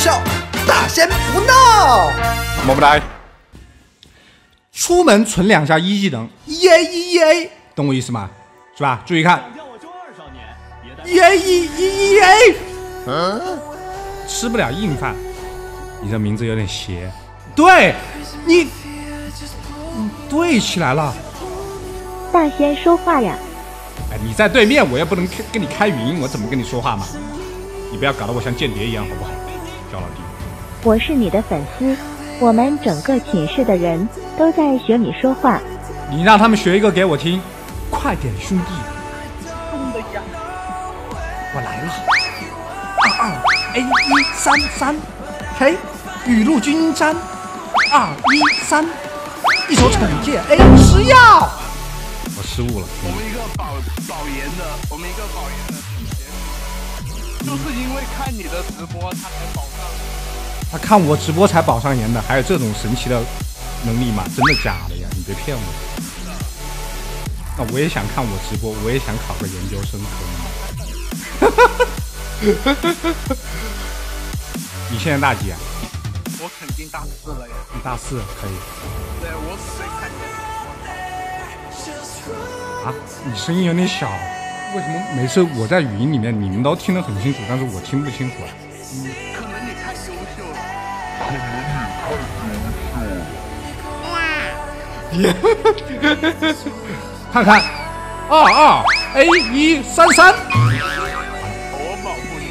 笑，大仙不闹。 么么哒。 出门存两下一技能，EA，懂我意思吗？是吧？注意看，EA，吃不了硬饭。你这名字有点邪。对，你对起来了。 大仙说话呀！ 哎，你在对面，我也不能跟你开语音，我怎么跟你说话嘛？你不要搞得我像间谍一样，好不好？小老弟， 我是你的粉丝，我们整个寝室的人都在学你说话。 你让他们学一个给我听，快点，兄弟！我来了，22A133 ，K， 雨露均沾，213，一手惩戒 A 吃药。我失误了。 我们一个保研的，就是因为看你的直播，他才保上。 他看我直播才保上研的，还有这种神奇的能力吗？真的假的呀？你别骗我。那我也想看我直播，我也想考个研究生，可以吗？你现在大几啊？ 我肯定大4了呀。 你大4可以。 对，我只会看你的直播。 啊，你声音有点小，为什么每次我在语音里面你们都听得很清楚，但是我听不清楚啊？ 可能你太优秀了。 看看，22A133。 我保护你。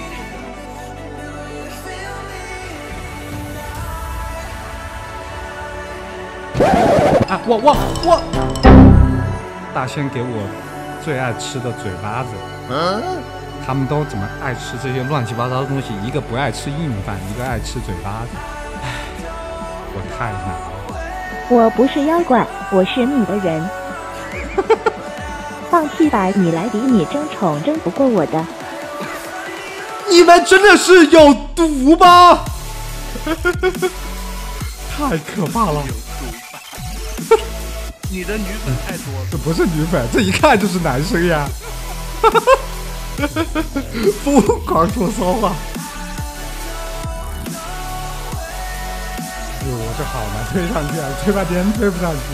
啊，我，大仙给我最爱吃的嘴巴子。他们都怎么爱吃这些乱七八糟的东西？一个不爱吃硬饭，一个爱吃嘴巴子。唉，我太难了。 我不是妖怪，我是你的人。放屁吧，你来比你争宠争不过我的。 你们真的是有毒吗？太可怕了！ 你的女粉太多了。 这不是女粉，这一看就是男生呀！疯狂说骚话。哎呦，我这好难推上去啊，推半天推不上去。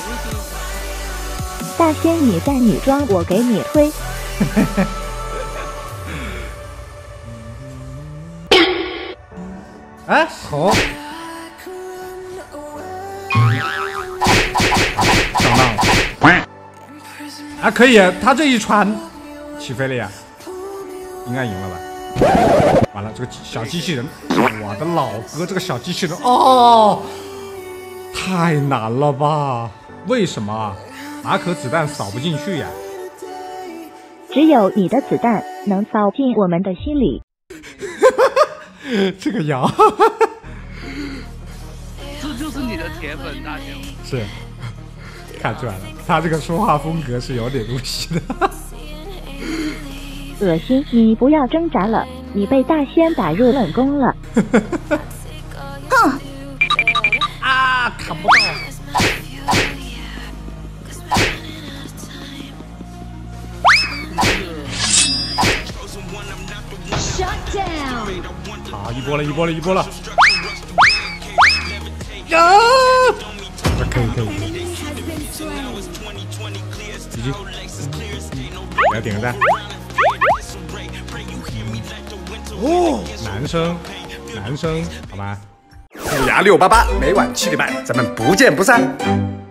大仙，你在女装，我给你推。 哎，好。上当了。啊，可以，他这一传起飞了呀，应该赢了吧？完了，这个小机器人，我的老哥，这个小机器人哦，太难了吧？为什么啊？马可子弹扫不进去呀？ 只有你的子弹能扫进我们的心里。 这个摇， 这就是你的铁粉，大仙。 是，看出来了，他这个说话风格是有点东西的。 恶心！你不要挣扎了，你被大仙打入冷宫了。 哼！啊，砍不到。好，一波了，呀！可以，已经，给他点个赞。哦，男生，好吧。 虎牙688，每晚7点半，咱们不见不散。